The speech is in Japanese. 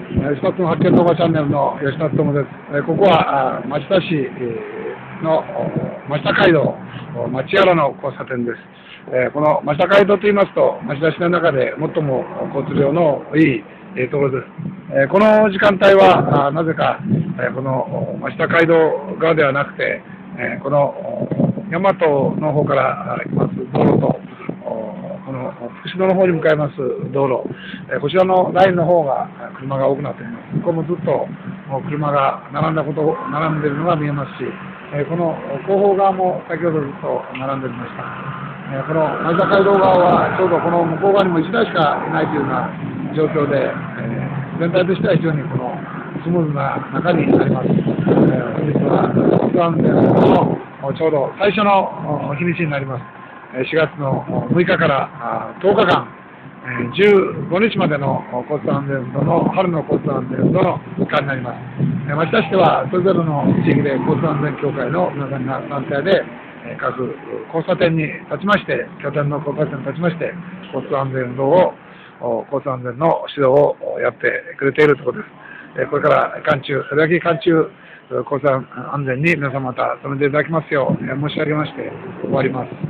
吉田の発見動画チャンネルの吉田智です。ここは町田市の町田街道町原の交差点です。この町田街道といいますと、町田市の中で最も交通量のいいところです。この時間帯はなぜかこの町田街道側ではなくて、この大和の方から行きます道路と、この福島の方に向かいます道路、こちらのラインの方が車が多くなっています。ここもずっと車が並んでいるのが見えますし、この後方側も先ほどずっと並んでおりました。この町田街道側はちょうどこの向こう側にも1台しかいないというような状況で、全体としては非常にこのスムーズな中にあります。本日は交通安全のちょうど最初の日にちになります。4月の6日から10日間、15日までの交通安全運動の春の交通安全運動の期間になります。町田市ではそれぞれの地域で交通安全協会の皆さんが団体で各交差点に立ちまして、拠点の交差点に立ちまして、交通安全運動を、交通安全の指導をやってくれているところです。これからそれだけ交通安全に皆様方努めていただきますよう申し上げまして終わります。